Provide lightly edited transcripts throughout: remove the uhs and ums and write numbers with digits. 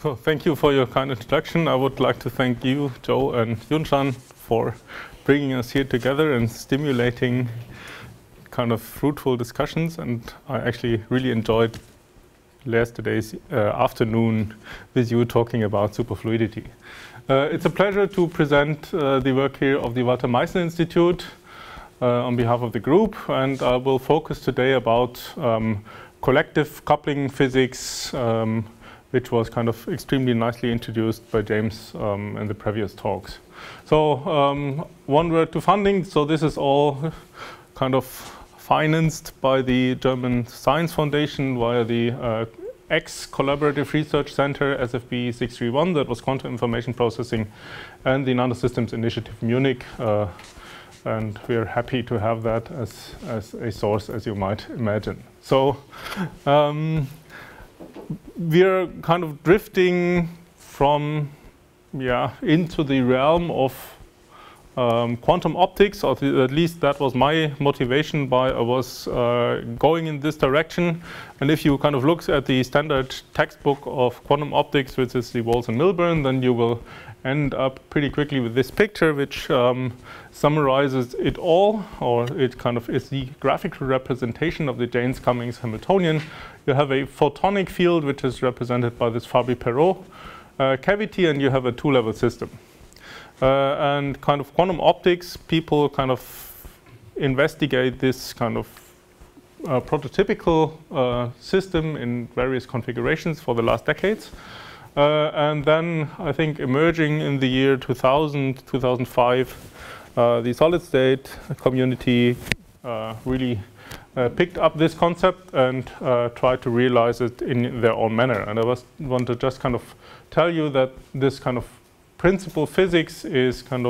So thank you for your kind introduction. I would like to thank you, Joe and Yunshan, for bringing us here together and stimulating kind of fruitful discussions. And I actually really enjoyed yesterday's afternoon with you talking about superfluidity. It's a pleasure to present the work here of the Walter Meissner Institute on behalf of the group, and I will focus today about collective coupling physics, which was kind of extremely nicely introduced by James in the previous talks. So one word to funding. So this is all kind of financed by the German Science Foundation via the X Collaborative Research Center, SFB 631, that was Quantum Information Processing, and the Nanosystems Initiative Munich. And we're happy to have that as a source, as you might imagine. So we're kind of drifting from, into the realm of quantum optics, or at least that was my motivation why I was going in this direction. And if you kind of look at the standard textbook of quantum optics, which is the Walls and Milburn, then you will end up pretty quickly with this picture, which summarizes it all, or it kind of is the graphical representation of the Jaynes-Cummings Hamiltonian. You have a photonic field, which is represented by this Fabry-Perot cavity, and you have a two-level system. And kind of quantum optics, people kind of investigate this kind of prototypical system in various configurations for the last decades. And then I think emerging in the year 2000, 2005, the solid state community really picked up this concept and tried to realize it in their own manner. And I want to just kind of tell you that this kind of principal physics is kind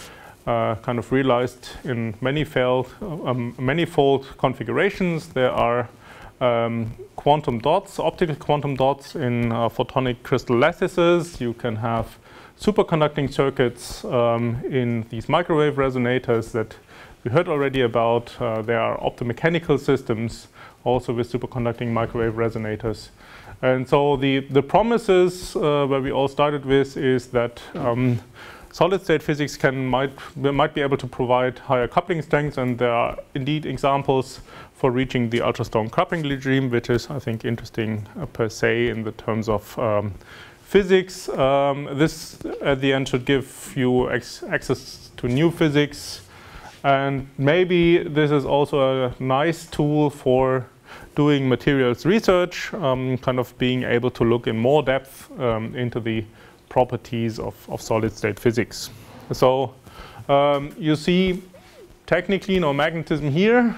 of realized in manifold configurations. There are quantum dots, optical quantum dots in photonic crystal lattices. You can have superconducting circuits in these microwave resonators that we heard already about. There are optomechanical systems also with superconducting microwave resonators. And so the promises where we all started with is that solid-state physics might be able to provide higher coupling strengths, and there are indeed examples for reaching the ultra-strong coupling regime, which is, I think, interesting per se in the terms of physics. This, at the end, should give you access to new physics, and maybe this is also a nice tool for doing materials research, kind of being able to look in more depth into the properties of solid-state physics. So you see technically no magnetism here.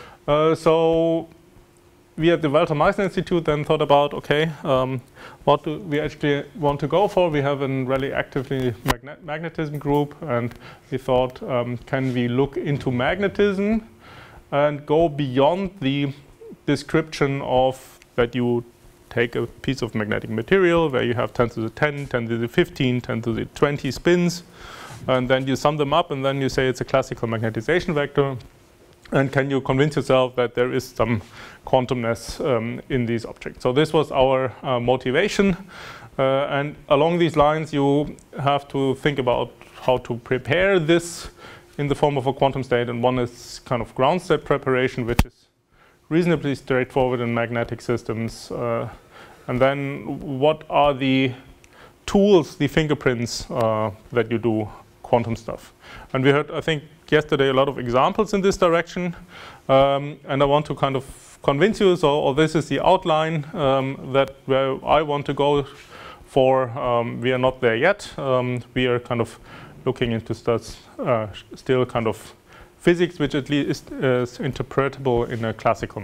So we at the Walter Meissner Institute then thought about, okay, what do we actually want to go for? We have a really actively magnetism group, and we thought, can we look into magnetism and go beyond the description of that you take a piece of magnetic material where you have 10 to the 10, 10 to the 15, 10 to the 20 spins, and then you sum them up, and then you say it's a classical magnetization vector. And can you convince yourself that there is some quantumness in these objects? So this was our motivation. And along these lines, you have to think about how to prepare this in the form of a quantum state. And one is kind of ground state preparation, which is reasonably straightforward in magnetic systems. And then what are the tools, the fingerprints that you do quantum stuff? And we heard, I think, yesterday a lot of examples in this direction. And I want to kind of convince you, so this is the outline that where I want to go for. We are not there yet. We are kind of looking into still kind of physics, which at least is interpretable in a classical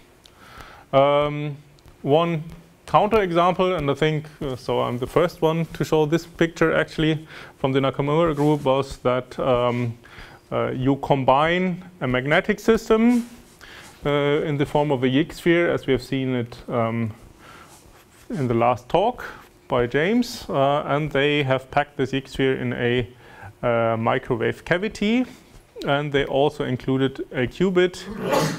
manner. One counterexample, and I think, so I'm the first one to show this picture actually from the Nakamura group, was that you combine a magnetic system in the form of a Yick sphere, as we have seen it in the last talk by James, and they have packed this Yick sphere in a microwave cavity. And they also included a qubit,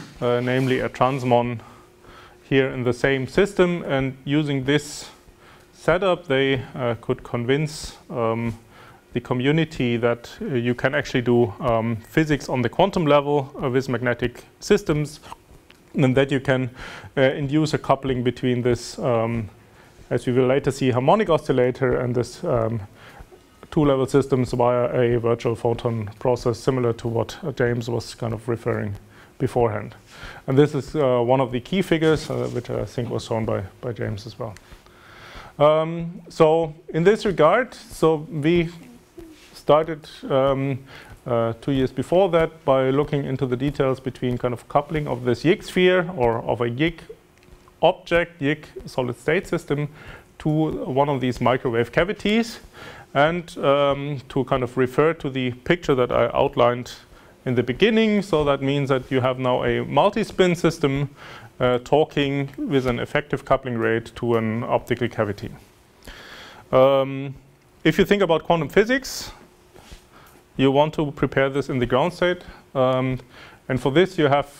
namely a transmon, here in the same system. And using this setup, they could convince the community that you can actually do physics on the quantum level with magnetic systems, and that you can induce a coupling between this, as we will later see, harmonic oscillator and this two-level systems via a virtual photon process, similar to what James was kind of referring beforehand. And this is one of the key figures, which I think was shown by James as well. So in this regard, so we started 2 years before that by looking into the details between kind of coupling of this YIG sphere or of a YIG object, YIG solid state system, to one of these microwave cavities, and to kind of refer to the picture that I outlined in the beginning. So that means that you have now a multi-spin system talking with an effective coupling rate to an optical cavity. If you think about quantum physics, you want to prepare this in the ground state. And for this, you have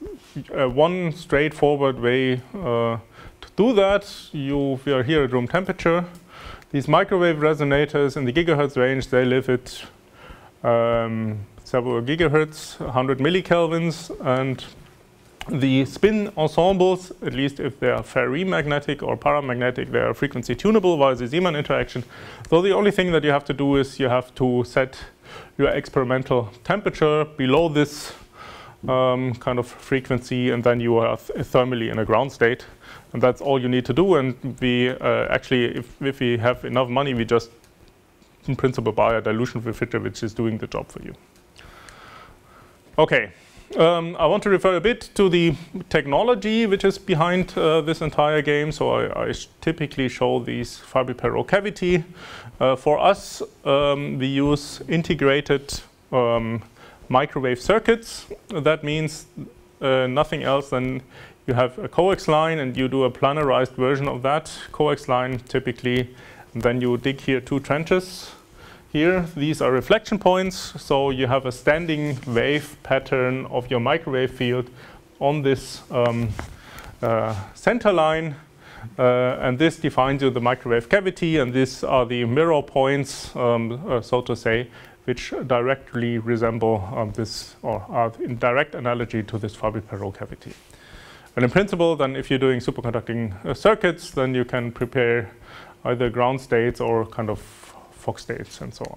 one straightforward way to do that. We are here at room temperature. These microwave resonators in the gigahertz range, they live at several gigahertz, 100 millikelvins, and the spin ensembles, at least if they are ferrimagnetic or paramagnetic, they are frequency tunable via the Zeeman interaction. So the only thing that you have to do is you have to set your experimental temperature below this kind of frequency, and then you are thermally in a ground state. And that's all you need to do. And we actually, if we have enough money, we just, in principle, buy a dilution filter which is doing the job for you. Okay. I want to refer a bit to the technology which is behind this entire game. So I typically show these Fabry-Perot cavity. For us, we use integrated microwave circuits. That means nothing else than you have a coax line and you do a planarized version of that coax line typically. And then you dig here 2 trenches. Here, these are reflection points, so you have a standing wave pattern of your microwave field on this center line, and this defines you the microwave cavity, and these are the mirror points, so to say, which directly resemble this, or are in direct analogy to this Fabry-Perot cavity. And in principle, then if you're doing superconducting circuits, then you can prepare either ground states or kind of Fock states and so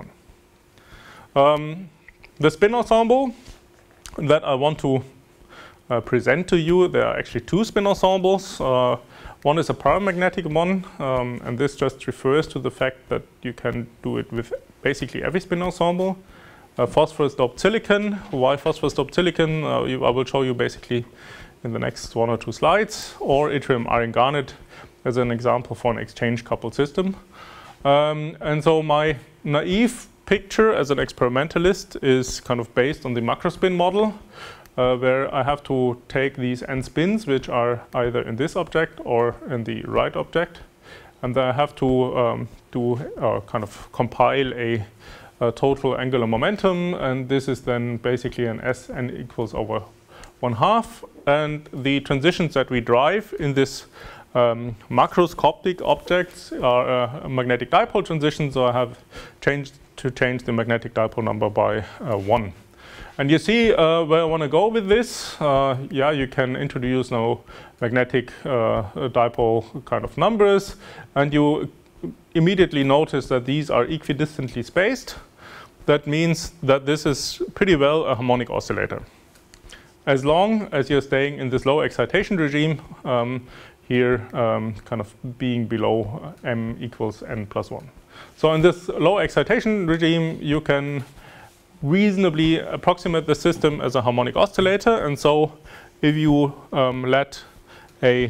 on. The spin ensemble that I want to present to you, there are actually 2 spin ensembles. One is a paramagnetic one, and this just refers to the fact that you can do it with basically every spin ensemble. Phosphorus doped silicon. Why phosphorus doped silicon? I will show you basically in the next 1 or 2 slides, or yttrium iron garnet as an example for an exchange coupled system. And so my naive picture as an experimentalist is kind of based on the macrospin model, where I have to take these n spins, which are either in this object or in the right object, and then I have to kind of compile a total angular momentum, and this is then basically an Sn equals over 1/2, and the transitions that we drive in this macroscopic objects are magnetic dipole transitions, so I have change the magnetic dipole number by 1. And you see where I want to go with this. Yeah, you can introduce now magnetic dipole kind of numbers, and you immediately notice that these are equidistantly spaced. That means that this is pretty well a harmonic oscillator. As long as you're staying in this low excitation regime, here kind of being below m equals n plus 1. So in this low excitation regime, you can reasonably approximate the system as a harmonic oscillator. And so if you let a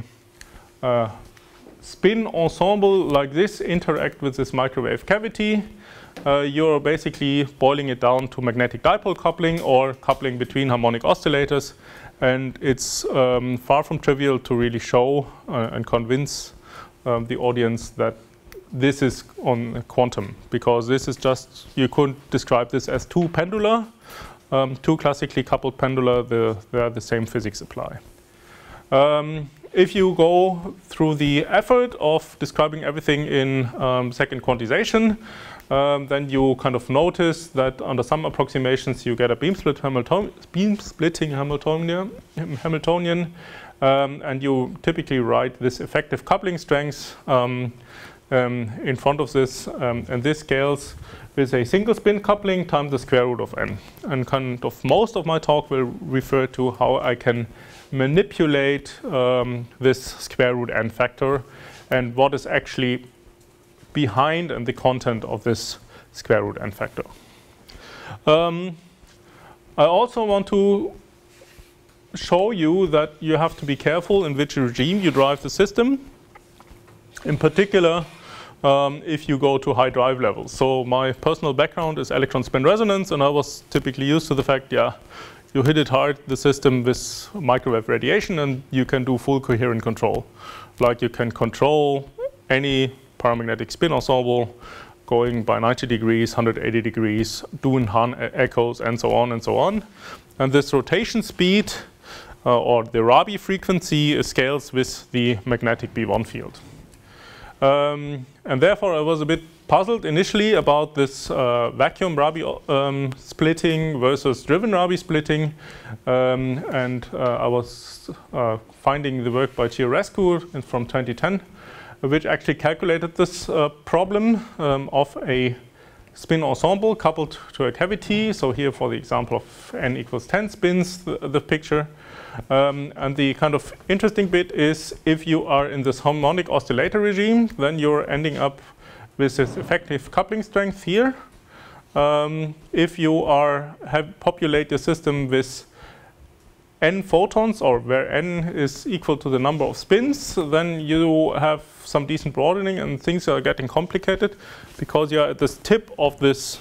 spin ensemble like this interact with this microwave cavity, you're basically boiling it down to magnetic dipole coupling or coupling between harmonic oscillators. And it's far from trivial to really show and convince the audience that this is on quantum, because this is just, you could describe this as 2 pendula, 2 classically coupled pendula, the same physics apply. if you go through the effort of describing everything in second quantization, then you kind of notice that under some approximations you get a beam splitting Hamiltonian, and you typically write this effective coupling strength in front of this, and this scales with a single spin coupling times the square root of n. And kind of most of my talk will refer to how I can manipulate this square root n factor and what is actually behind and the content of this square root n factor. I also want to show you that you have to be careful in which regime you drive the system. In particular, if you go to high drive levels. So my personal background is electron spin resonance, and I was typically used to the fact, yeah, you hit it hard, the system with microwave radiation, and you can do full coherent control. Like you can control any paramagnetic spin ensemble going by 90 degrees, 180 degrees, doing Hahn echoes, and so on and so on. And this rotation speed, or the Rabi frequency, scales with the magnetic B1 field. And therefore, I was a bit puzzled initially about this vacuum Rabi splitting versus driven Rabi splitting. And I was finding the work by Giorescu from 2010, which actually calculated this problem of a spin ensemble coupled to a cavity. So here, for the example of n equals 10 spins, the picture. And the kind of interesting bit is if you are in this harmonic oscillator regime, then you're ending up with this effective coupling strength here. If you populate your system with n photons, or where n is equal to the number of spins, then you have some decent broadening, and things are getting complicated because you're at this tip of this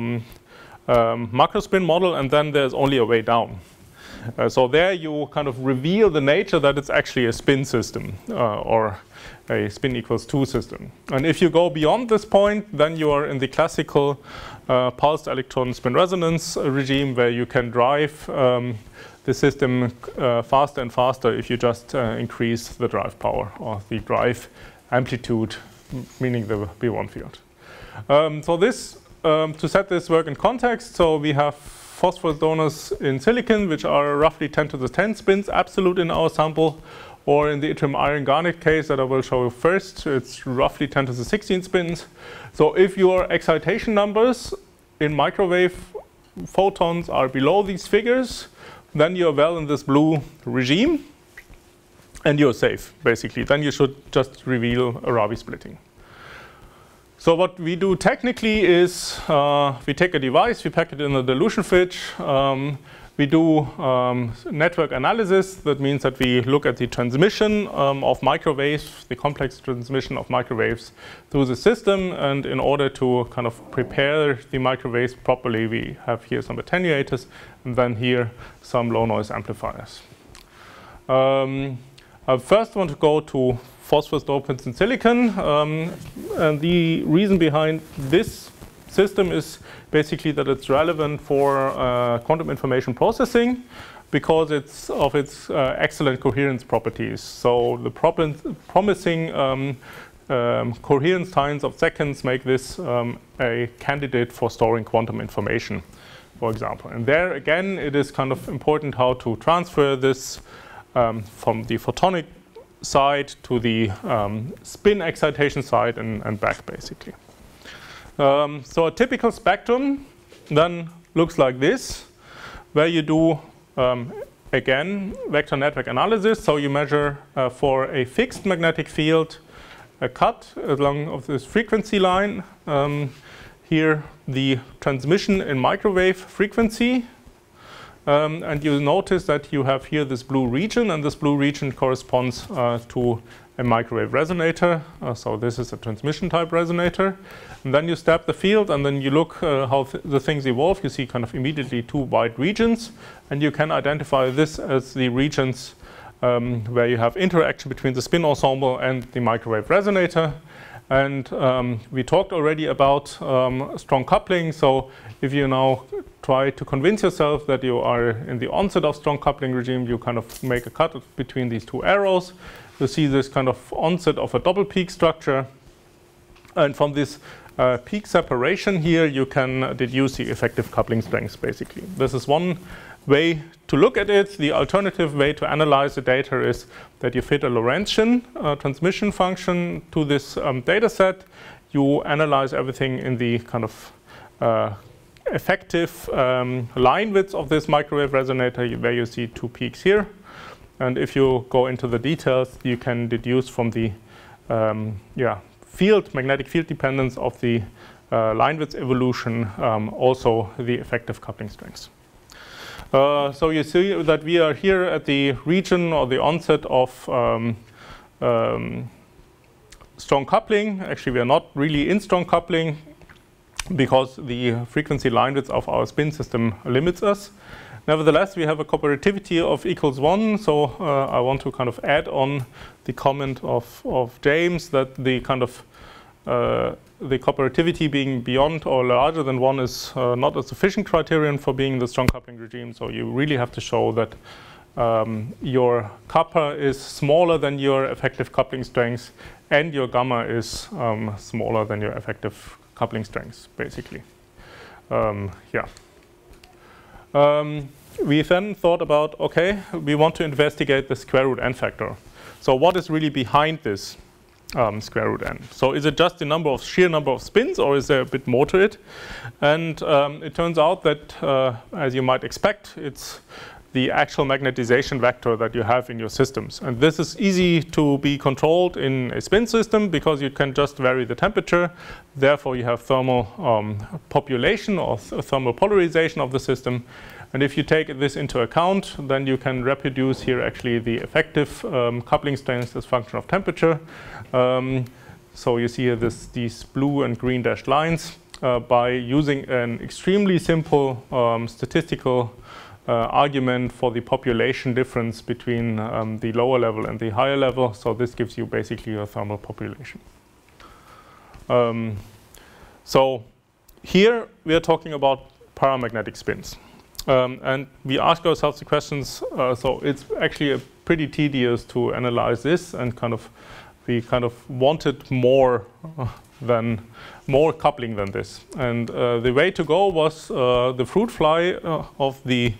macrospin model, and then there's only a way down. So there you kind of reveal the nature that it's actually a spin system, or a spin equals 2 system. And if you go beyond this point, then you are in the classical pulsed electron spin resonance regime, where you can drive the system faster and faster if you just increase the drive power, or the drive amplitude, meaning the B1 field. So this, to set this work in context, so we have phosphorus donors in silicon, which are roughly 10 to the 10 spins absolute in our sample, or in the yttrium iron garnet case that I will show you first, it's roughly 10 to the 16 spins. So if your excitation numbers in microwave photons are below these figures, then you're well in this blue regime, and you're safe, basically. Then you should just reveal a Rabi splitting. So what we do technically is we take a device, we pack it in a dilution fridge, we do network analysis. That means that we look at the transmission of microwaves, the complex transmission of microwaves through the system, and in order to kind of prepare the microwaves properly, we have here some attenuators, and then here some low noise amplifiers. I first want to go to phosphorus dopants in silicon, and the reason behind this system is basically that it's relevant for quantum information processing because it's of its excellent coherence properties. So the promising coherence times of seconds make this a candidate for storing quantum information, for example. And there again, it is kind of important how to transfer this from the photonic side to the spin excitation side and back, basically. So a typical spectrum then looks like this, where you do, again, vector network analysis. So you measure for a fixed magnetic field a cut along of this frequency line. Here, the transmission in microwave frequency. And you notice that you have here this blue region, and this blue region corresponds to a microwave resonator. So this is a transmission type resonator. And then you step the field, and then you look how the things evolve. You see kind of immediately two wide regions, and you can identify this as the regions where you have interaction between the spin ensemble and the microwave resonator. And we talked already about strong coupling. So if you now try to convince yourself that you are in the onset of strong coupling regime, you kind of make a cut between these two arrows. You see this kind of onset of a double peak structure. And from this peak separation here, you can deduce the effective coupling strengths, basically. This is one way to look at it. The alternative way to analyze the data is that you fit a Lorentzian transmission function to this data set. You analyze everything in the kind of effective line width of this microwave resonator, where you see two peaks here. And if you go into the details, you can deduce from the magnetic field dependence of the line width evolution also the effective coupling strengths. So you see that we are here at the region or the onset of strong coupling. Actually, we are not really in strong coupling because the frequency line width of our spin system limits us. Nevertheless, we have a cooperativity of =1. So I want to kind of add on the comment of James that the kind of the cooperativity being beyond or larger than 1 is not a sufficient criterion for being in the strong coupling regime. So you really have to show that your kappa is smaller than your effective coupling strength and your gamma is smaller than your effective coupling strength, basically. We then thought about, okay, we want to investigate the square root n factor. So what is really behind this square root n? So is it just the sheer number of spins, or is there a bit more to it? And it turns out that, as you might expect, it's the actual magnetization vector that you have in your systems. And this is easy to be controlled in a spin system because you can just vary the temperature. Therefore, you have thermal population or thermal polarization of the system. And if you take this into account, then you can reproduce here actually the effective coupling strength as function of temperature. So you see here these blue and green dashed lines by using an extremely simple statistical argument for the population difference between the lower level and the higher level. So this gives you basically a thermal population. So here we are talking about paramagnetic spins. And we ask ourselves the questions, so it's actually pretty tedious to analyze this, and we wanted more coupling than this. And the way to go was the fruit fly of the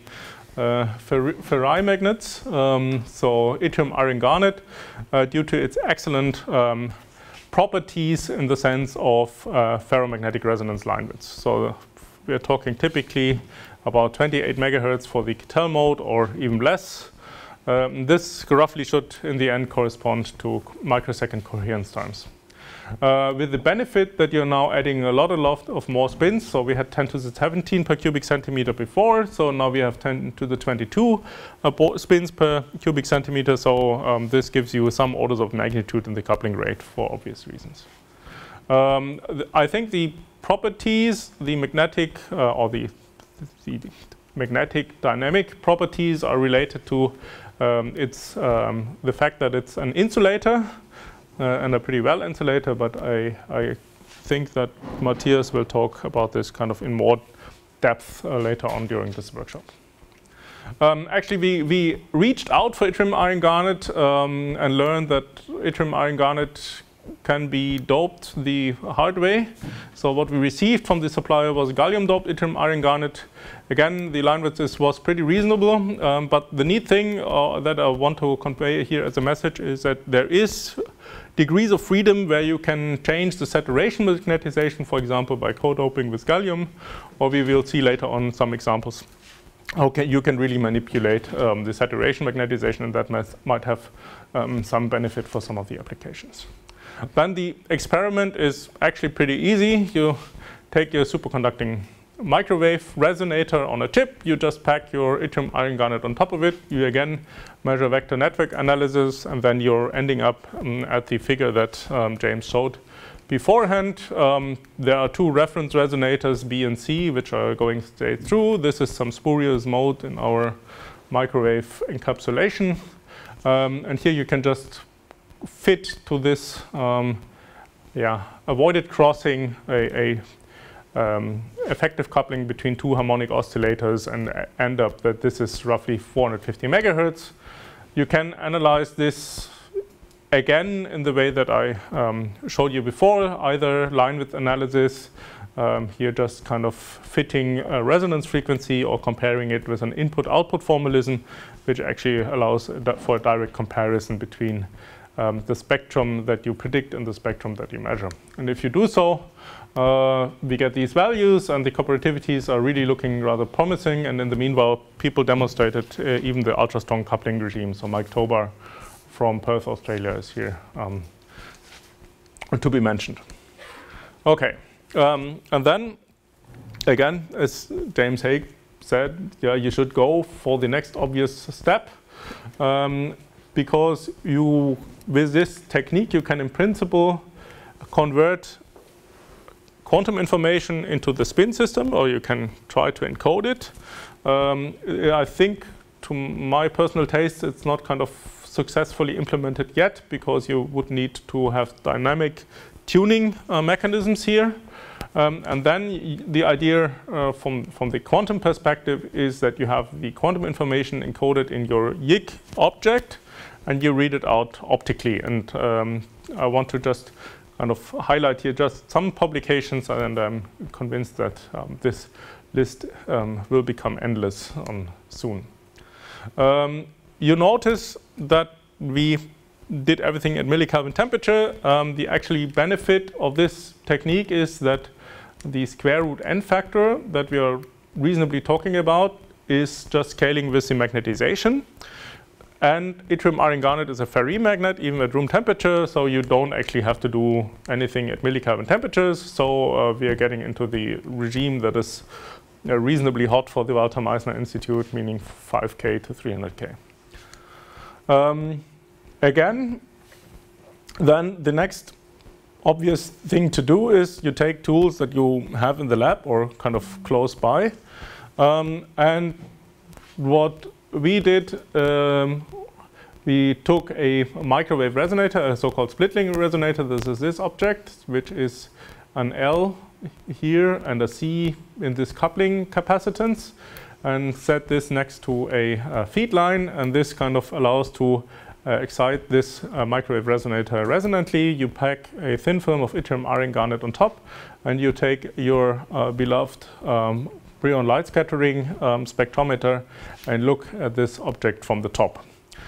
ferri magnets, so yttrium iron garnet, due to its excellent properties in the sense of ferromagnetic resonance line widths. So we are talking typically about 28 megahertz for the Kittel mode, or even less. This roughly should, in the end, correspond to microsecond coherence times. With the benefit that you're now adding a lot of more spins. So we had 10 to the 17 per cubic centimeter before. So now we have 10 to the 22 spins per cubic centimeter. So this gives you some orders of magnitude in the coupling rate for obvious reasons. I think the properties, the magnetic or the magnetic dynamic properties are related to the fact that it's an insulator and a pretty well insulator, but I think that Matthias will talk about this kind of in more depth later on during this workshop. Actually, we reached out for yttrium iron garnet and learned that yttrium iron garnet can be doped the hard way. So what we received from the supplier was gallium doped yttrium iron garnet. Again, the line width was pretty reasonable, but the neat thing that I want to convey here as a message is that there is degrees of freedom where you can change the saturation magnetization, for example, by co-doping with gallium, or we will see later on some examples. Okay, you can really manipulate the saturation magnetization, and that might have some benefit for some of the applications. Then the experiment is actually pretty easy. You take your superconducting microwave resonator on a chip. You just pack your yttrium iron garnet on top of it. You again measure vector network analysis, and then you're ending up at the figure that James showed beforehand. There are two reference resonators, B and C, which are going straight through. This is some spurious mode in our microwave encapsulation. And here you can just fit to this avoided crossing a effective coupling between two harmonic oscillators and end up that this is roughly 450 megahertz. You can analyze this again in the way that I showed you before, either line width analysis, here just kind of fitting a resonance frequency or comparing it with an input-output formalism, which actually allows for a direct comparison between the spectrum that you predict and the spectrum that you measure. And if you do so, we get these values, and the cooperativities are really looking rather promising. And in the meanwhile, people demonstrated even the ultra-strong coupling regime. So Mike Tobar from Perth, Australia is here to be mentioned. Okay, and then again, as James Haig said, yeah, you should go for the next obvious step, because with this technique, you can in principle convert quantum information into the spin system, or you can try to encode it. I think, to my personal taste, it's not kind of successfully implemented yet, because you would need to have dynamic tuning mechanisms here. And then the idea from the quantum perspective is that you have the quantum information encoded in your YIG object, and you read it out optically. And I want to just kind of highlight here just some publications, and I'm convinced that this list will become endless soon. You notice that we did everything at millikelvin temperature. The actually benefit of this technique is that the square root n factor that we are reasonably talking about is just scaling with the magnetization. And yttrium iron garnet is a ferrimagnet even at room temperature, so you don't actually have to do anything at millikelvin temperatures. So we are getting into the regime that is reasonably hot for the Walter Meissner Institute, meaning 5K to 300K. Again, then the next obvious thing to do is you take tools that you have in the lab or kind of close by. And what we did, we took a microwave resonator, a so-called splitting resonator. This is this object, which is an L here and a C in this coupling capacitance, and set this next to a feed line. And this kind of allows to excite this microwave resonator resonantly. You pack a thin film of yttrium iron garnet on top, and you take your beloved Brion light scattering spectrometer and look at this object from the top.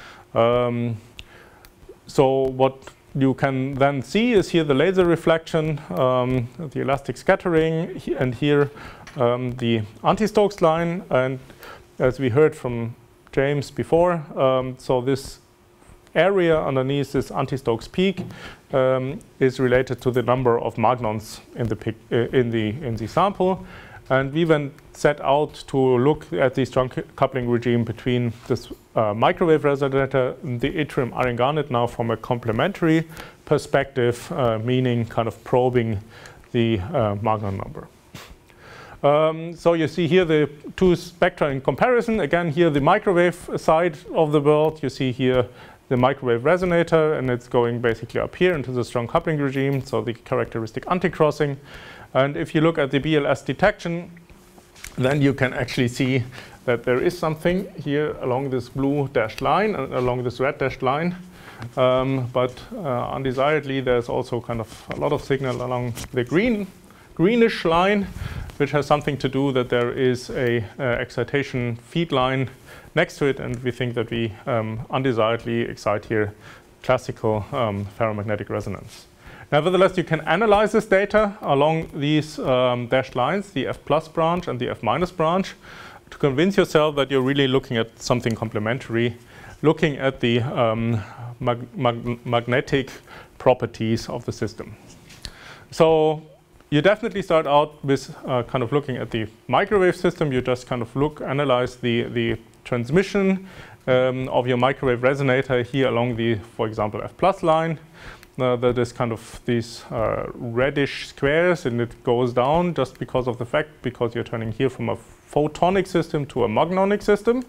So what you can then see is here the laser reflection, the elastic scattering, and here the anti-Stokes line. And as we heard from James before, so this area underneath this anti-Stokes peak is related to the number of magnons in the sample. And we then set out to look at the strong coupling regime between this microwave resonator and the yttrium iron garnet now from a complementary perspective, meaning kind of probing the magnon number. So you see here the two spectra in comparison. Again, here the microwave side of the world. You see here the microwave resonator, and it's going basically up here into the strong coupling regime, so the characteristic anti-crossing. And if you look at the BLS detection, then you can actually see that there is something here along this blue dashed line and along this red dashed line. But undesiredly, there's also kind of a lot of signal along the greenish line, which has something to do that there is a excitation feed line next to it, and we think that we undesiredly excite here classical ferromagnetic resonance. Nevertheless, you can analyze this data along these dashed lines, the F plus branch and the F minus branch, to convince yourself that you're really looking at something complementary, looking at the magnetic properties of the system. So you definitely start out with kind of looking at the microwave system. You just kind of analyze the transmission of your microwave resonator here along the, for example, F plus line. That is kind of these reddish squares, and it goes down just because of the fact, because you're turning here from a photonic system to a magnonic system.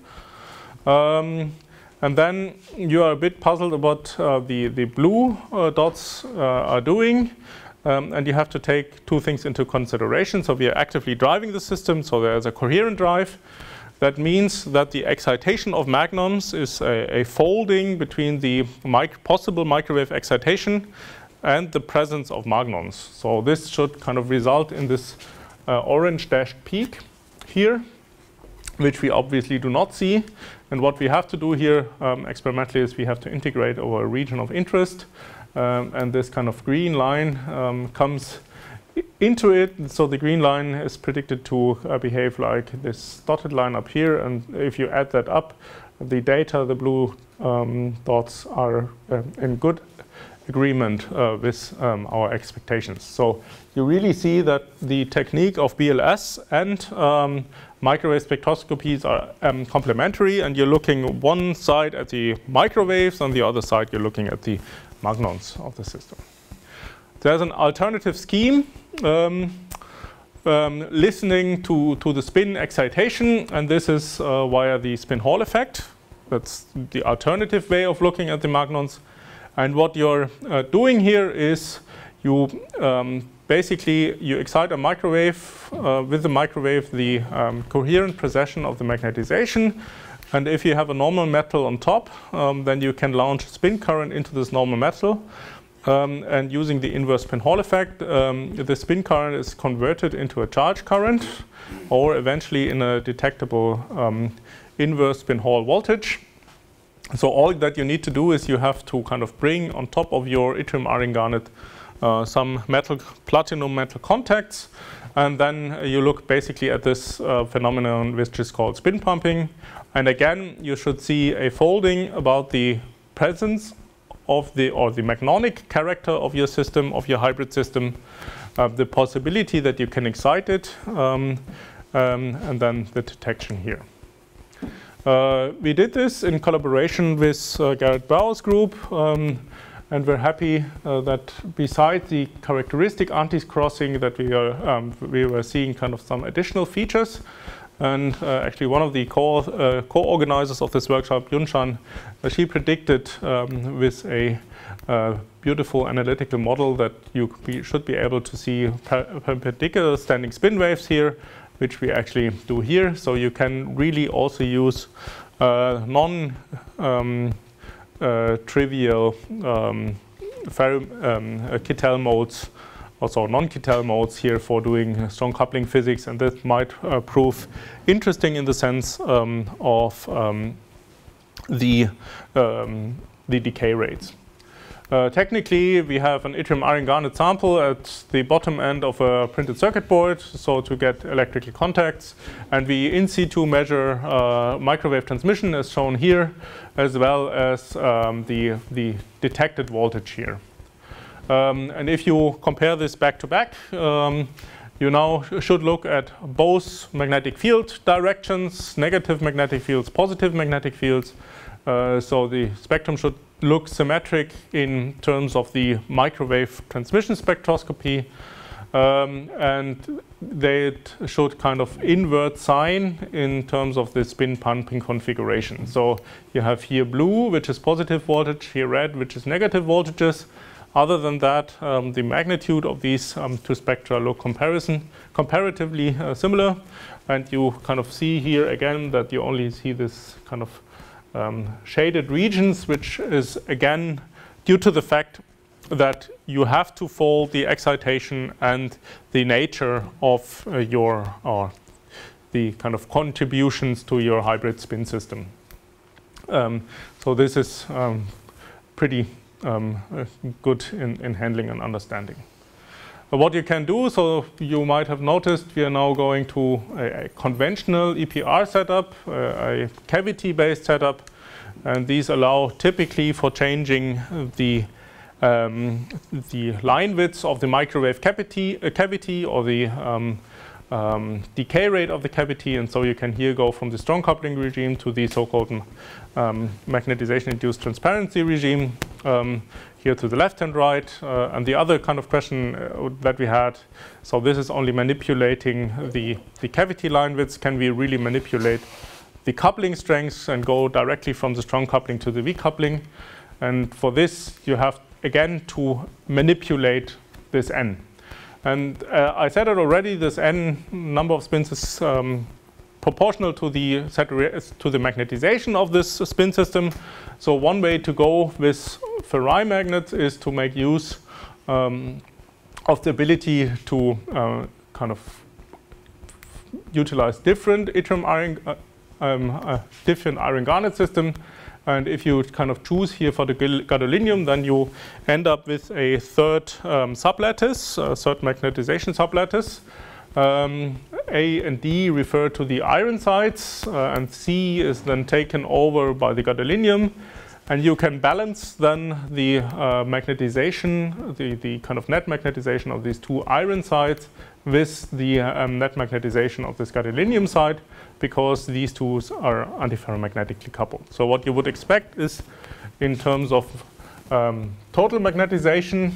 And then you are a bit puzzled about the blue dots are doing. and you have to take two things into consideration. So we are actively driving the system, so there's a coherent drive. That means that the excitation of magnons is a folding between the possible microwave excitation and the presence of magnons. So this should kind of result in this orange dashed peak here, which we obviously do not see. And what we have to do here experimentally is we have to integrate over a region of interest. And this kind of green line comes into it. So the green line is predicted to behave like this dotted line up here. And if you add that up, the data, the blue dots are in good agreement with our expectations. So you really see that the technique of BLS and microwave spectroscopies are complementary, and you're looking one side at the microwaves, on the other side you're looking at the magnons of the system. There's an alternative scheme listening to the spin excitation, and this is via the spin Hall effect. That's the alternative way of looking at the magnons. And what you're doing here is you basically you excite a microwave with the microwave the coherent precession of the magnetization. And if you have a normal metal on top, then you can launch spin current into this normal metal. And using the inverse spin Hall effect, the spin current is converted into a charge current, or eventually in a detectable inverse spin Hall voltage. So all that you need to do is you have to kind of bring on top of your yttrium iron garnet some metal, platinum metal contacts, and then you look basically at this phenomenon which is called spin pumping. And again, you should see a folding about the presence of the magnonic character of your system, of your hybrid system, the possibility that you can excite it, and then the detection here. We did this in collaboration with Garrett Bauer's group, and we're happy that besides the characteristic anti-crossing that we were seeing kind of some additional features. And actually one of the co-organizers of this workshop, Yunshan, she predicted with a beautiful analytical model that you should be able to see perpendicular standing spin waves here, which we actually do here. So you can really also use non-trivial Kittel modes, also non-Kittel modes here for doing strong coupling physics, and that might prove interesting in the sense of the decay rates. Technically, we have an yttrium iron garnet sample at the bottom end of a printed circuit board, so to get electrical contacts, and we in situ measure microwave transmission as shown here, as well as the detected voltage here. And if you compare this back to back, you now should look at both magnetic field directions, negative magnetic fields, positive magnetic fields. So the spectrum should look symmetric in terms of the microwave transmission spectroscopy, and they should kind of invert sign in terms of the spin pumping configuration. So you have here blue, which is positive voltage, here red, which is negative voltages. Other than that, the magnitude of these two spectra look comparatively similar, and you kind of see here again that you only see this kind of shaded regions, which is again due to the fact that you have to fold the excitation and the nature of the kind of contributions to your hybrid spin system. So this is pretty good in handling and understanding. What you can do, so you might have noticed we are now going to a conventional EPR setup, a cavity-based setup, and these allow typically for changing the line widths of the microwave cavity or the decay rate of the cavity, and so you can here go from the strong coupling regime to the so-called magnetization-induced transparency regime. Here to the left and right, and the other kind of question that we had, so this is only manipulating the cavity line widths. Can we really manipulate the coupling strengths and go directly from the strong coupling to the weak coupling? And for this, you have again to manipulate this n. And I said it already, this n number of spins is proportional to the magnetization of this spin system. So one way to go with Ferri magnets is to make use of the ability to kind of utilize different yttrium iron garnet system. And if you kind of choose here for the gadolinium, then you end up with a third sublattice, third magnetization sublattice. A and D refer to the iron sites, and C is then taken over by the gadolinium. And you can balance then the magnetization, the kind of net magnetization of these two iron sites with the net magnetization of this gadolinium site, because these two are antiferromagnetically coupled. So what you would expect is, in terms of total magnetization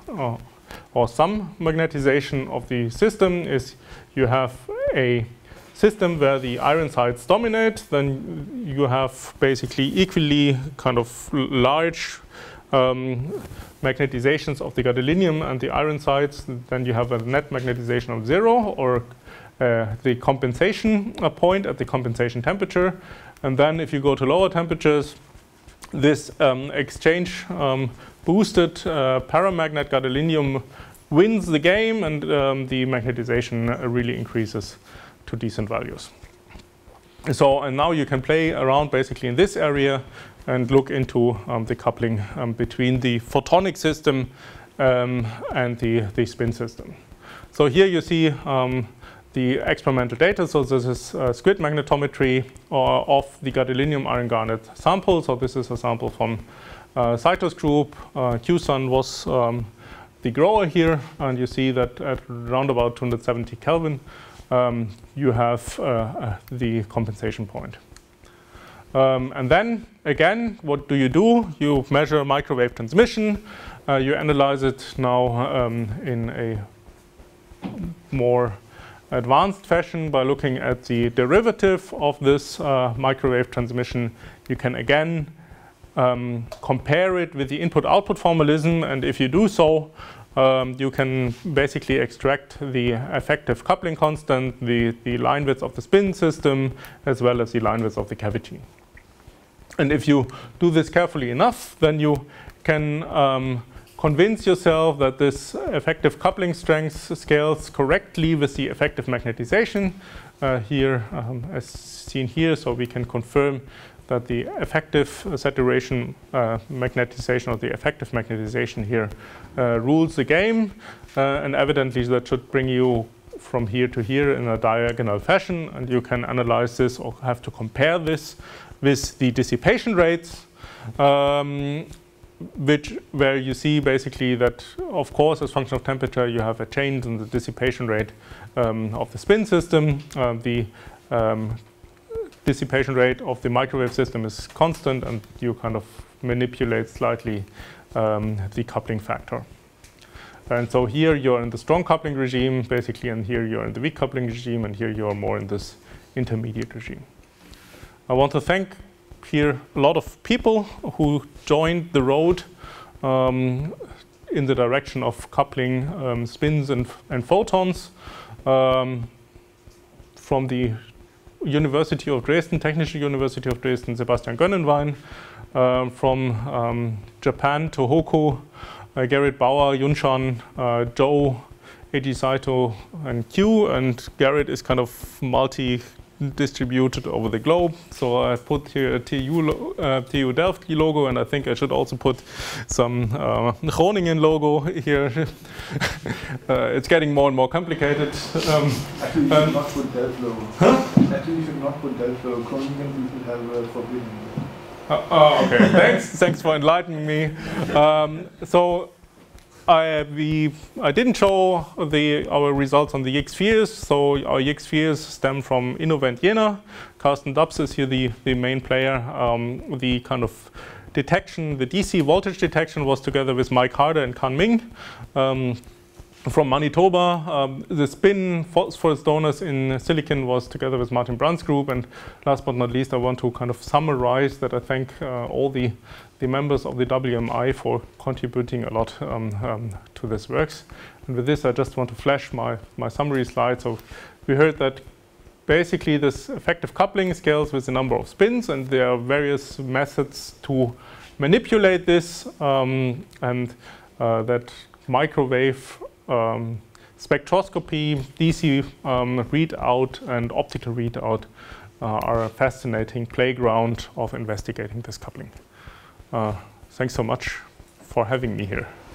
or some magnetization of the system, is you have a system where the iron sites dominate, then you have basically equally kind of large magnetizations of the gadolinium and the iron sites. Then you have a net magnetization of 0, or the compensation point at the compensation temperature. And then if you go to lower temperatures, this exchange boosted paramagnet gadolinium wins the game, and the magnetization really increases to decent values. So, and now you can play around basically in this area and look into the coupling between the photonic system and the spin system. So here you see the experimental data. So this is squid magnetometry of the gadolinium iron garnet sample. So this is a sample from Saito's group. QSUN was the grower here, and you see that at around about 270 Kelvin, you have the compensation point. And then again, what do? You measure microwave transmission. You analyze it now in a more advanced fashion by looking at the derivative of this microwave transmission. You can again compare it with the input-output formalism, and if you do so, you can basically extract the effective coupling constant, the line width of the spin system, as well as the line width of the cavity. And if you do this carefully enough, then you can convince yourself that this effective coupling strength scales correctly with the effective magnetization here, as seen here. So we can confirm that the effective saturation magnetization, or the effective magnetization here, rules the game. And evidently that should bring you from here to here in a diagonal fashion. And you can analyze this, or have to compare this with the dissipation rates, where you see basically that, of course, as function of temperature, you have a change in the dissipation rate of the spin system. The dissipation rate of the microwave system is constant, and you kind of manipulate slightly the coupling factor. And so here you're in the strong coupling regime, basically, and here you're in the weak coupling regime, and here you're more in this intermediate regime. I want to thank here a lot of people who joined the road in the direction of coupling spins and photons, from the University of Dresden, Technische University of Dresden, Sebastian Gönnenwein, from Japan, Tohoku, Gerrit Bauer, Yunshan, Joe, Eiji Saito, and Q, and Gerrit is kind of multi-distributed over the globe. So I put here a TU Delft logo, and I think I should also put some Groningen logo here. It's getting more and more complicated. Actually, you should not put Delft logo. Huh? Actually, you should not put Delft logo. Groningen people have forbidden it. Okay, thanks for enlightening me. So I didn't show our results on the YIG spheres. So our YIG spheres stem from Innovent Jena. Carsten Dubs is here the main player. The kind of detection, the DC voltage detection, was together with Mike Harder and Kan Ming. from Manitoba. The spin phosphorus donors in silicon was together with Martin Brand's group. And last but not least, I want to kind of summarize that I thank all the members of the WMI for contributing a lot to this works. And with this, I just want to flash my summary slide. So we heard that basically this effective coupling scales with the number of spins, and there are various methods to manipulate this, and that microwave spectroscopy, DC readout, and optical readout are a fascinating playground of investigating this coupling. Thanks so much for having me here.